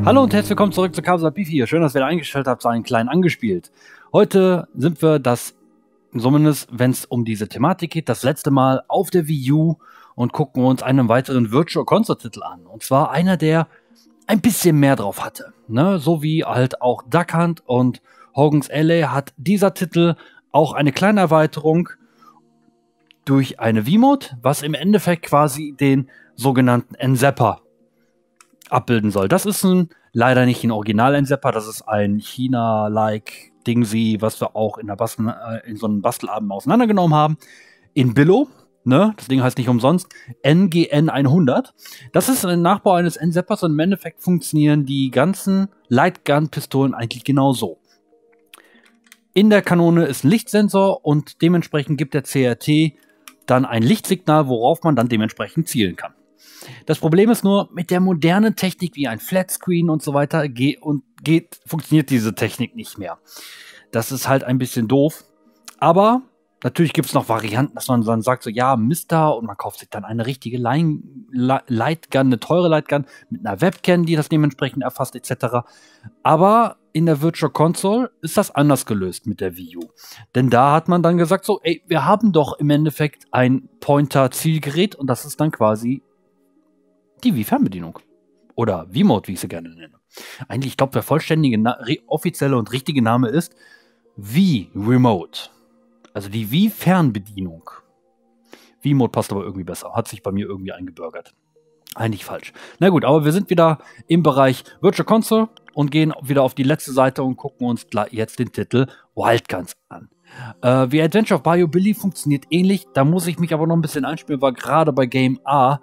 Hallo und herzlich willkommen zurück zu Kabel Bifi. Schön, dass ihr da eingestellt habt, zu einem kleinen Angespielt. Heute sind wir zumindest wenn es um diese Thematik geht, das letzte Mal auf der Wii U und gucken uns einen weiteren Virtual Console Titel an. Und zwar einer, der ein bisschen mehr drauf hatte. Ne? So wie halt auch Duck Hunt und Hogan's Alley hat dieser Titel auch eine kleine Erweiterung durch eine Wiimote, was im Endeffekt quasi den sogenannten N-Zapper abbilden soll. Das ist leider nicht ein Original-N-Zapper, das ist ein China-like Dingsy, was wir auch in so einem Bastelabend auseinandergenommen haben. In Billo, ne? Das Ding heißt nicht umsonst NGN 100. Das ist ein Nachbau eines N-Zappers und im Endeffekt funktionieren die ganzen Lightgun-Pistolen eigentlich genauso. In der Kanone ist ein Lichtsensor und dementsprechend gibt der CRT dann ein Lichtsignal, worauf man dann dementsprechend zielen kann. Das Problem ist nur, mit der modernen Technik wie ein Flatscreen und so weiter funktioniert diese Technik nicht mehr. Das ist halt ein bisschen doof. Aber natürlich gibt es noch Varianten, dass man dann sagt, so ja, Mister, und man kauft sich dann eine richtige Lightgun, eine teure Lightgun mit einer Webcam, die das dementsprechend erfasst etc. Aber in der Virtual Console ist das anders gelöst mit der Wii U. Denn da hat man dann gesagt, so, ey, wir haben doch im Endeffekt ein Pointer-Zielgerät und das ist dann quasi die Wii-Fernbedienung. Oder Wiimote, wie ich sie gerne nenne. Eigentlich, ich glaube, der vollständige, offizielle und richtige Name ist Wii Remote. Also die Wii-Fernbedienung. Wiimote passt aber irgendwie besser. Hat sich bei mir irgendwie eingebürgert. Eigentlich falsch. Na gut, aber wir sind wieder im Bereich Virtual Console und gehen wieder auf die letzte Seite und gucken uns jetzt den Titel Wild Guns an. The Adventure of Bayou Billy funktioniert ähnlich. Da muss ich mich aber noch ein bisschen einspielen, weil gerade bei Game A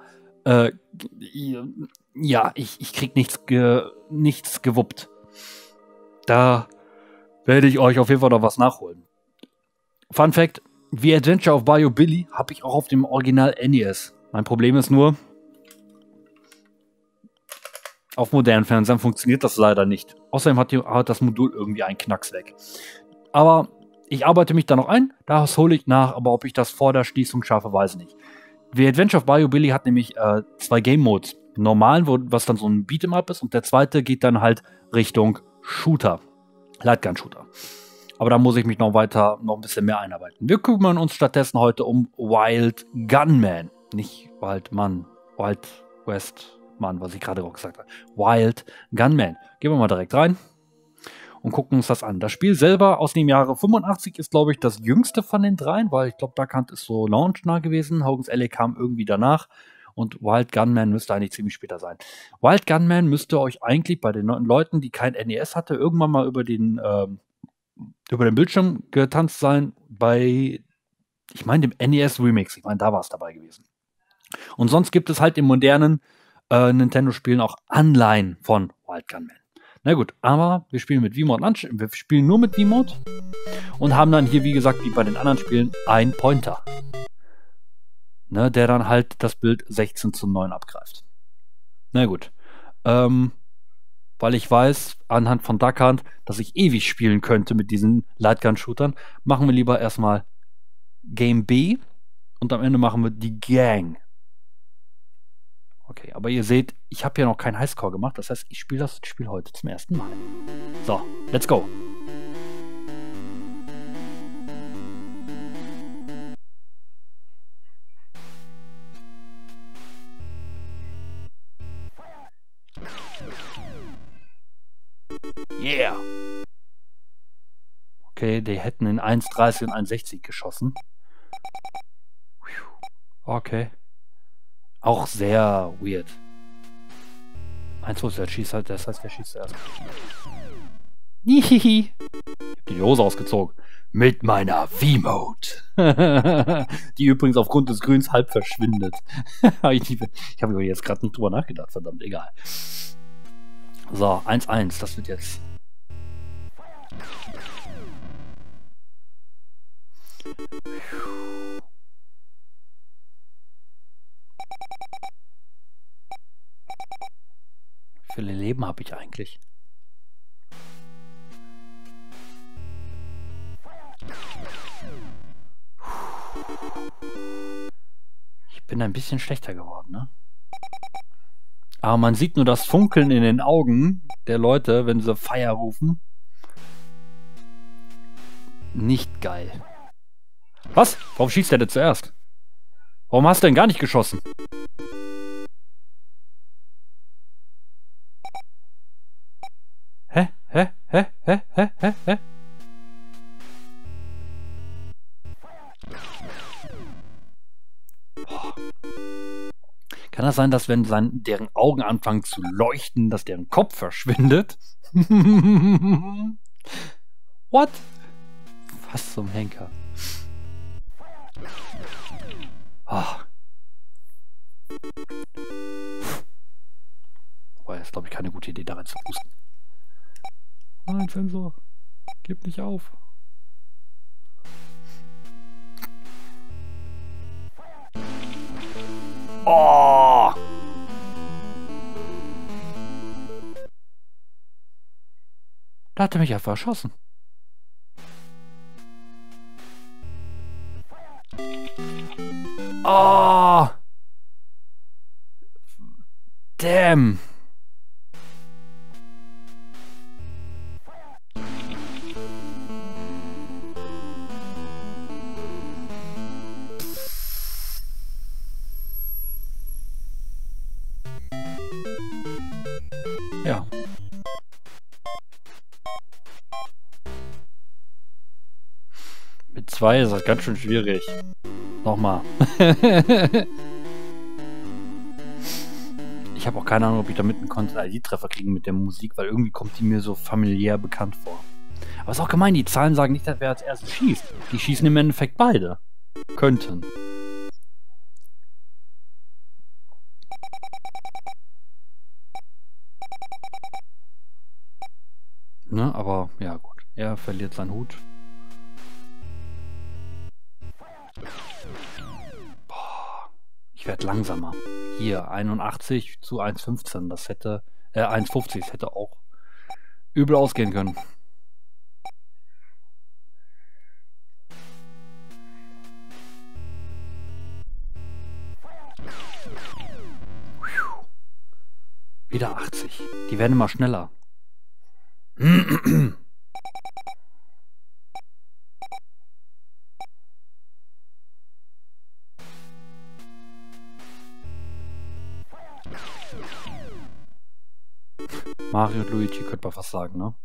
ja, ich krieg nichts gewuppt. Da werde ich euch auf jeden Fall noch was nachholen. Fun Fact: The Adventure of Bayou Billy habe ich auch auf dem Original NES. Mein Problem ist nur, auf modernen Fernsehern funktioniert das leider nicht. Außerdem hat das Modul irgendwie einen Knacks weg. Aber ich arbeite mich da noch ein, das hole ich nach, aber ob ich das vor der Schließung schaffe, weiß ich nicht. The Adventure of Bayou Billy hat nämlich zwei Game Modes. Normalen, was dann so ein Beat'em-up ist, und der zweite geht dann halt Richtung Shooter. Lightgun-Shooter. Aber da muss ich mich noch ein bisschen mehr einarbeiten. Wir kümmern uns stattdessen heute um Wild Gunman. Nicht Wild Mann, Wild West Mann, was ich gerade auch gesagt habe. Wild Gunman. Gehen wir mal direkt rein und gucken uns das an. Das Spiel selber aus dem Jahre 85 ist, glaube ich, das jüngste von den dreien, weil ich glaube, Duck Hunt ist so launchnah gewesen. Hogan's Alley kam irgendwie danach und Wild Gunman müsste eigentlich ziemlich später sein. Wild Gunman müsste euch eigentlich bei den Leuten, die kein NES hatte, irgendwann mal über den Bildschirm getanzt sein bei, ich meine, dem NES Remix. Ich meine, da war es dabei gewesen. Und sonst gibt es halt in modernen Nintendo-Spielen auch Anleihen von Wild Gunman. Na gut, aber wir spielen mit Wiimote wir spielen nur mit Wiimote und haben dann hier, wie gesagt, wie bei den anderen Spielen, einen Pointer. Ne, der dann halt das Bild 16:9 abgreift. Na gut. Weil ich weiß, anhand von Duck Hunt, dass ich ewig spielen könnte mit diesen Lightgun-Shootern, machen wir lieber erstmal Game B und am Ende machen wir die Gang. Okay, aber ihr seht, ich habe ja noch keinen Highscore gemacht, das heißt, ich spiele das Spiel heute zum ersten Mal. So, let's go. Yeah! Okay, die hätten in 1,30 und 1,60 geschossen. Okay. Auch sehr weird. 1,2 der schießt halt, das heißt, der schießt zuerst. Hihihi. Ich hab die Hose ausgezogen. Mit meiner Wiimote. Die übrigens aufgrund des Grüns halb verschwindet. Ich habe jetzt gerade nicht drüber nachgedacht, verdammt, egal. So, 1-1, das wird jetzt. Wie viele Leben habe ich eigentlich? Ich bin ein bisschen schlechter geworden, ne? Aber man sieht nur das Funkeln in den Augen, der Leute, wenn sie Feier rufen. Nicht geil. Was? Warum schießt der denn zuerst? Warum hast du denn gar nicht geschossen? Hä? Hä? Hä? Hä? Hä? Hä? Hä? Kann das sein, dass wenn deren Augen anfangen zu leuchten, dass deren Kopf verschwindet? What? Was zum Henker? Oh. Aber ist, glaube ich, keine gute Idee, da rein zu pusten. Nein, Sensor. Gib nicht auf. Oh! Da hat er mich einfach erschossen. Oh! Damn! Ja. Mit 2 ist das ganz schön schwierig. Nochmal. Ich habe auch keine Ahnung, ob ich damit einen Content-ID-Treffer kriege mit der Musik, weil irgendwie kommt die mir so familiär bekannt vor. Aber ist auch gemein, die Zahlen sagen nicht, dass wer als erstes schießt. Die schießen im Endeffekt beide. Könnten. Ne, aber ja gut. Er verliert seinen Hut. Boah, ich werde langsamer. Hier, 81 zu 1,15. Das hätte, 1,50. Das hätte auch übel ausgehen können. Wieder 80. Die werden immer schneller. Mario und Luigi könnte man fast sagen, ne?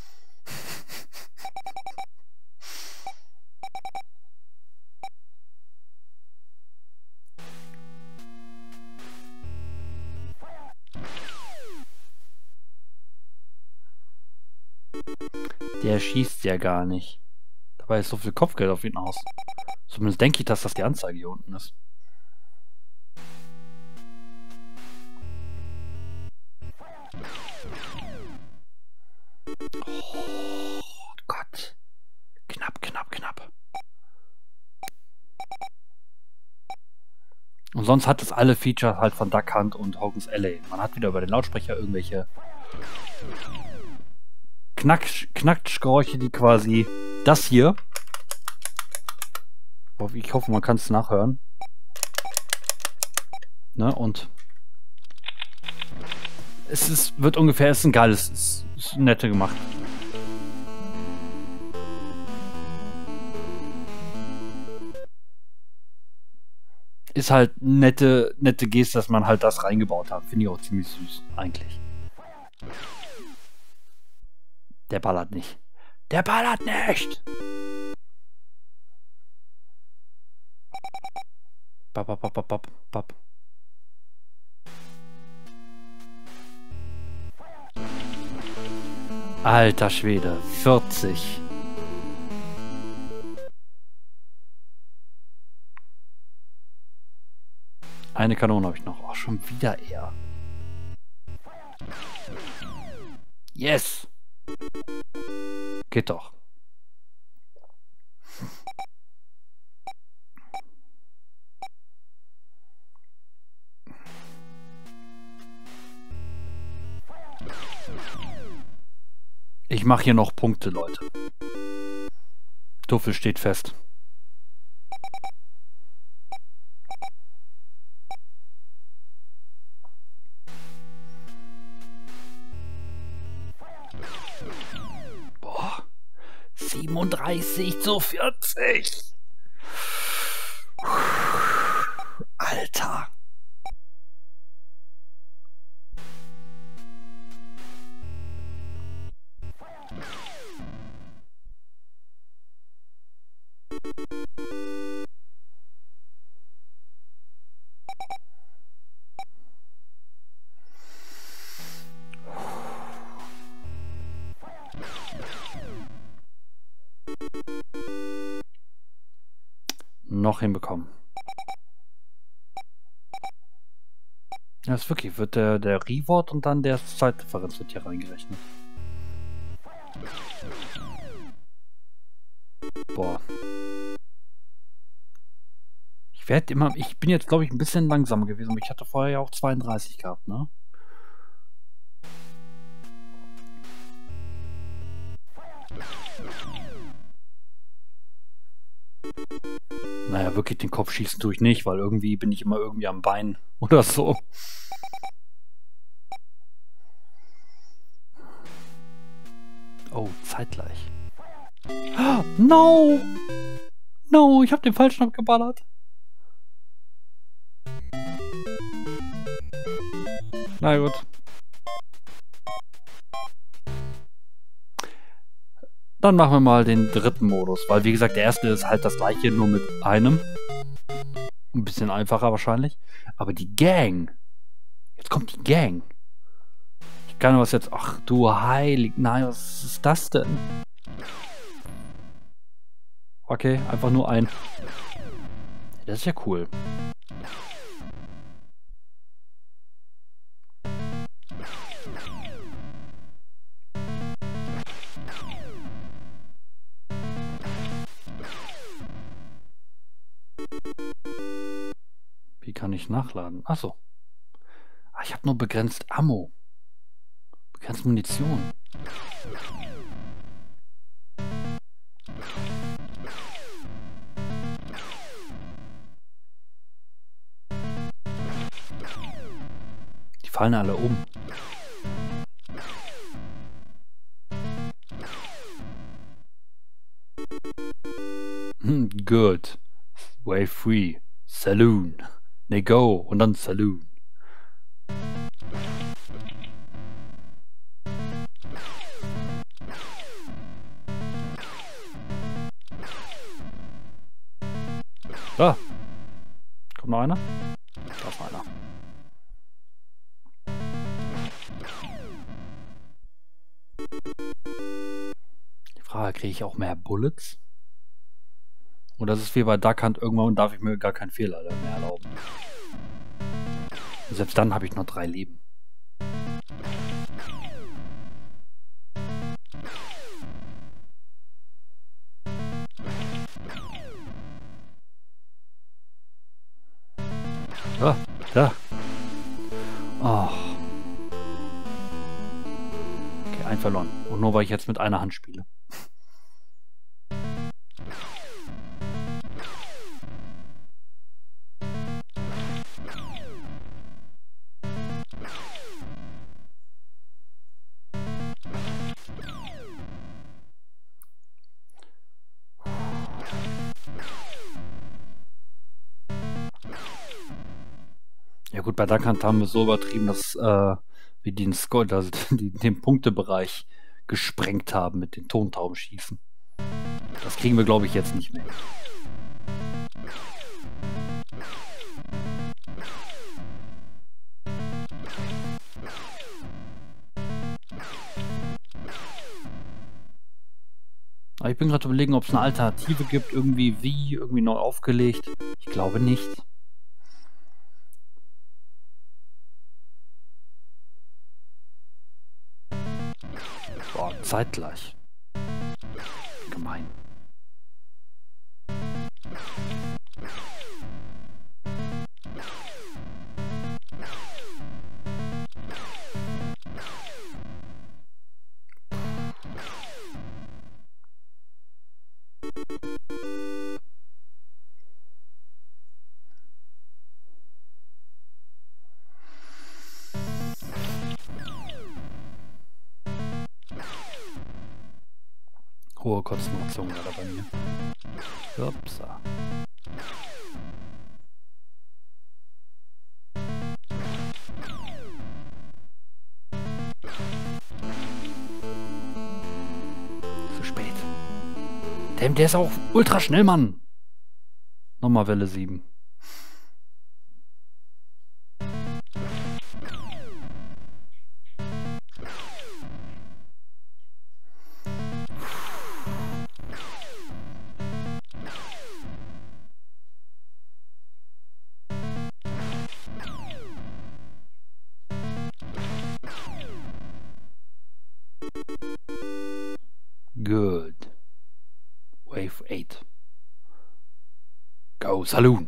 Der schießt ja gar nicht. Dabei ist so viel Kopfgeld auf ihn aus. Zumindest denke ich, dass das die Anzeige hier unten ist. Oh Gott. Knapp, knapp, knapp. Und sonst hat es alle Features halt von Duck Hunt und Hogan's Alley. Man hat wieder über den Lautsprecher irgendwelche Knackgeräusche, die quasi das hier. Ich hoffe, man kann es nachhören. Ne, und wird ungefähr, ist ein geiles, ist nette gemacht. Ist halt nette Geste, dass man halt das reingebaut hat. Finde ich auch ziemlich süß, eigentlich. Der ballert nicht. Der ballert nicht! Bap, bap, bap, bap, bap. Alter Schwede, 40. Eine Kanone habe ich noch. Oh, schon wieder er. Yes! Geht doch. Ich mache hier noch Punkte, Leute. Tuffel steht fest. 35:40. Alter. Noch hinbekommen. Ja, ist wirklich, wird der Reward und dann der Zeitdifferenz wird hier reingerechnet. Boah. Ich bin jetzt, glaube ich, ein bisschen langsamer gewesen, aber ich hatte vorher ja auch 32 gehabt, ne? Naja, wirklich den Kopf schießen tue ich nicht, weil irgendwie bin ich immer irgendwie am Bein oder so. Oh, zeitgleich. No! No, ich habe den falschen abgeballert. Na gut. Dann machen wir mal den dritten Modus, weil wie gesagt, der erste ist halt das gleiche, nur mit einem. Ein bisschen einfacher wahrscheinlich. Aber die Gang. Jetzt kommt die Gang. Ich kann was jetzt... Ach du heilig... Nein, was ist das denn? Okay, einfach nur ein. Das ist ja cool. Wie kann ich nachladen? Achso. Ach, ich habe nur begrenzt Ammo. Begrenzt Munition. Die fallen alle um. Good. Way free. Saloon. Ne, go. Und dann Saloon. Da. Kommt noch einer? Da ist einer. Die Frage, kriege ich auch mehr Bullets? Und das ist wie bei Duck Hunt, irgendwann darf ich mir gar keinen Fehler mehr erlauben. Und selbst dann habe ich nur 3 Leben. Ah, da. Oh. Okay, ein verloren. Und nur weil ich jetzt mit einer Hand spiele. Ja gut, bei Duck Hunt haben wir es so übertrieben, dass wir den Score, also den Punktebereich gesprengt haben mit den Tontaubenschießen. Das kriegen wir, glaube ich, jetzt nicht mehr. Aber ich bin gerade überlegen, ob es eine Alternative gibt, irgendwie neu aufgelegt. Ich glaube nicht. Boah, zeitgleich. Gemein. hohe Konzentration gerade bei mir. Upsa. Zu spät. Der ist auch ultra schnell, Mann. Nochmal Welle 7. Good. Wave 8. Go Saloon.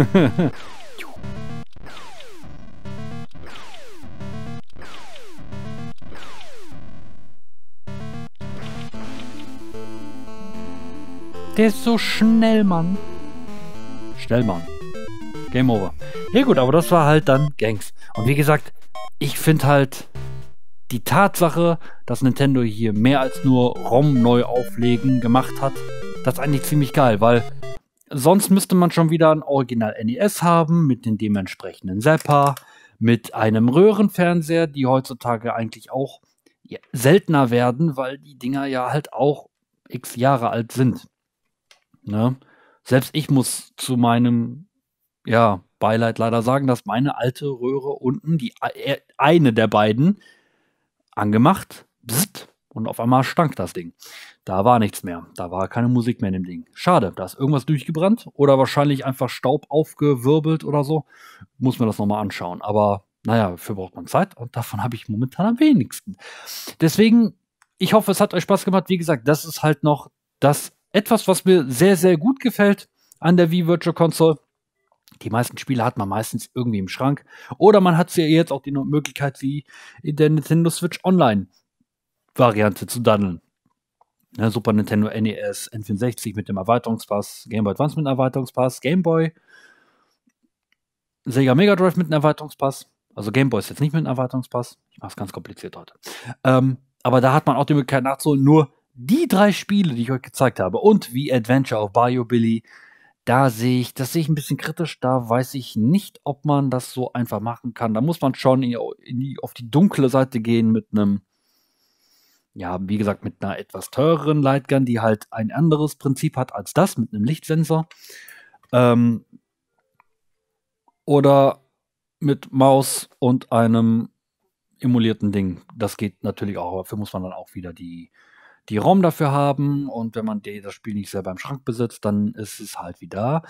Der ist so schnell, Mann. Schnell, Mann. Game over. Ja gut, aber das war halt dann Gangs. Und wie gesagt, ich finde halt die Tatsache, dass Nintendo hier mehr als nur ROM neu auflegen gemacht hat, das ist eigentlich ziemlich geil, weil sonst müsste man schon wieder ein Original NES haben, mit den dementsprechenden Zapper, mit einem Röhrenfernseher, die heutzutage eigentlich auch seltener werden, weil die Dinger ja halt auch x Jahre alt sind. Ne? Selbst ich muss zu meinem Beileid leider sagen, dass meine alte Röhre unten, eine der beiden, angemacht, bzzt, und auf einmal stank das Ding. Da war nichts mehr. Da war keine Musik mehr in dem Ding. Schade, da ist irgendwas durchgebrannt oder wahrscheinlich einfach Staub aufgewirbelt oder so. Muss mir das nochmal anschauen. Aber naja, dafür braucht man Zeit und davon habe ich momentan am wenigsten. Deswegen, ich hoffe, es hat euch Spaß gemacht. Wie gesagt, das ist halt noch etwas, was mir sehr, sehr gut gefällt an der Wii Virtual Console. Die meisten Spiele hat man meistens irgendwie im Schrank. Oder man hat jetzt auch die Möglichkeit, wie in der Nintendo Switch Online-Variante zu daddeln. Ja, Super Nintendo, NES, N64 mit dem Erweiterungspass, Game Boy Advance mit dem Erweiterungspass, Game Boy, Sega Mega Drive mit einem Erweiterungspass. Also Game Boy ist jetzt nicht mit einem Erweiterungspass. Ich mache es ganz kompliziert heute. Aber da hat man auch die Möglichkeit nachzuholen. Nur die 3 Spiele, die ich euch gezeigt habe, und wie Adventure of Bayou Billy, das sehe ich ein bisschen kritisch. Da weiß ich nicht, ob man das so einfach machen kann. Da muss man schon auf die dunkle Seite gehen mit einem, wie gesagt, mit einer etwas teureren Lightgun, die halt ein anderes Prinzip hat als das, mit einem Lichtsensor. Oder mit Maus und einem emulierten Ding. Das geht natürlich auch, aber dafür muss man dann auch wieder die ROM dafür haben, und wenn man das Spiel nicht selber im Schrank besitzt, dann ist es halt wieder.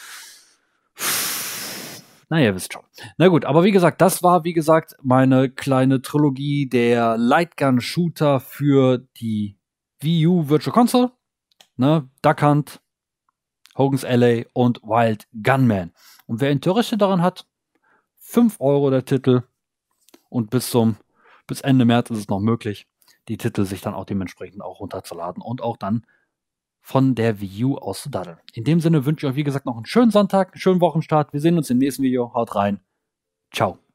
Na, ihr wisst schon. Na gut, aber wie gesagt, das war, meine kleine Trilogie der Lightgun-Shooter für die Wii U Virtual Console. Ne? Duck Hunt, Hogan's Alley und Wild Gunman. Und wer Interesse daran hat, 5 € der Titel, und bis Ende März ist es noch möglich, die Titel sich dann auch dementsprechend auch runterzuladen und auch dann von der Wii U aus zu daddeln. In dem Sinne wünsche ich euch, wie gesagt, noch einen schönen Sonntag, einen schönen Wochenstart. Wir sehen uns im nächsten Video. Haut rein. Ciao.